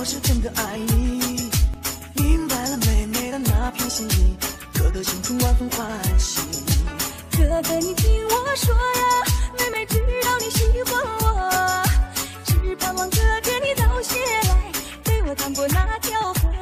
我是真的爱你，明白了妹妹的那片心意，哥哥心中万分欢喜。 哥哥，你听我说呀，妹妹知道你喜欢我，只盼望这天你早些来，陪我趟过那条河。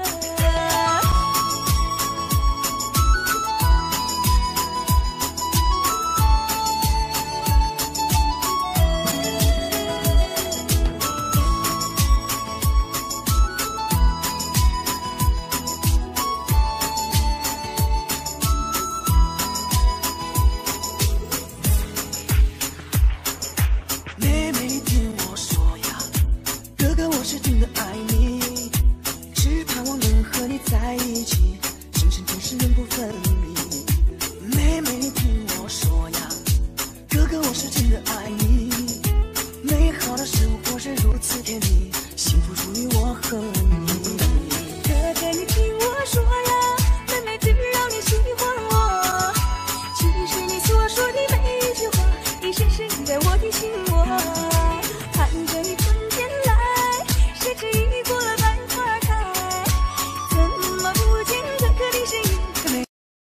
妹妹，你听我说呀，哥哥我是真的爱你，只盼望能和你在一起，今生今世永不分离。妹妹，你听我说呀，哥哥我是真的爱你，美好的生活是如此甜蜜，幸福属于我和你。 哥哥，你听我说呀，妹妹知道你喜欢我，其实你所说的每一句话，已深深在我的心窝。盼着你春天来，谁知已过了半花开，怎么不见哥哥的身影？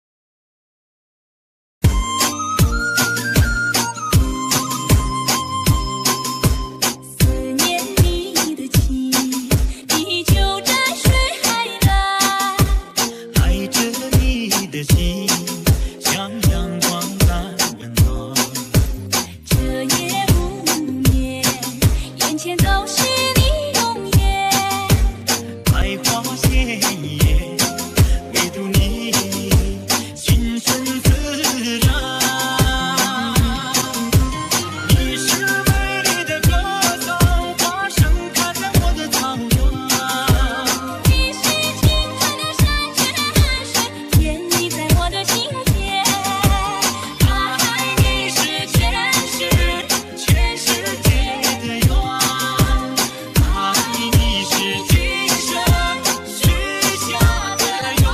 思念你的情，地久山水海蓝， 爱着你的心，像阳光般温暖。 这夜无眠，眼前都是你容颜。 百花鲜艳，唯独你心存自然。你是美丽的歌颂，花盛开在我的草原。 你是青春的山泉汗水，甜蜜在我的心田。 爱你是全世界的愿，爱你是今生许下的愿。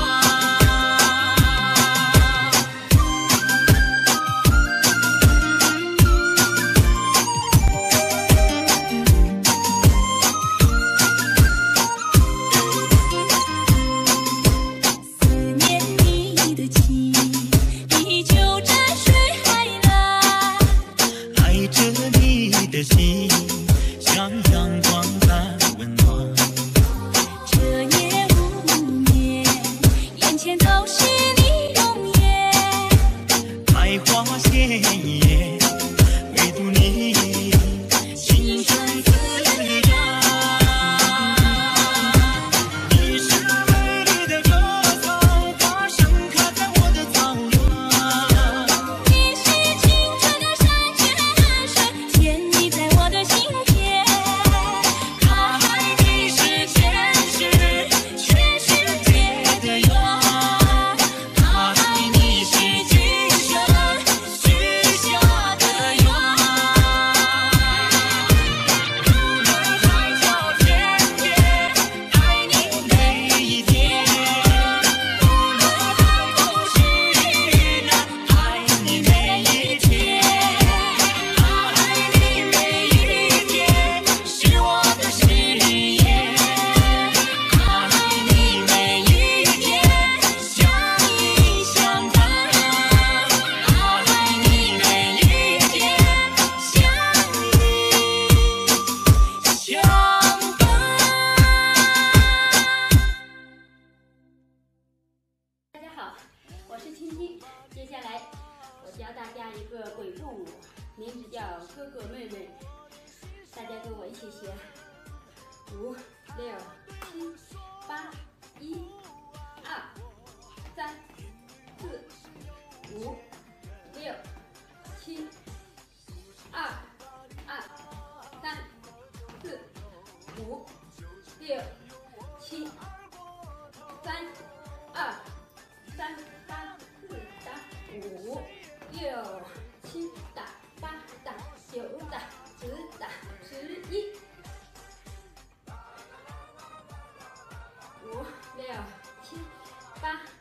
思念你的情，地久山水海蓝。 爱着你的心，像阳光般温暖。 这夜无眠，眼前都是你容颜。 百花鲜艳，唯独你心存自然。你是美丽的歌颂，花盛开在我的草原。 你是青春的山泉汗水，甜蜜在我的心田。 爱你是全世界的愿，爱你是今生许下的愿。无论海角天边，爱你每一天；无论寒风雨暖，爱你每一天。爱你每一天是我的誓言，爱你每一天相依相伴，爱你每一天相依相伴。 大家好，我是青青。接下来我教大家一个鬼步舞，名字叫哥哥妹妹。大家跟我一起学：5、6、7、8、1、2、3、4、5、6、7、2、3、4、5、6、7、3、2、3、打4打5、6、7打8打9打10打11。5、6、7、8。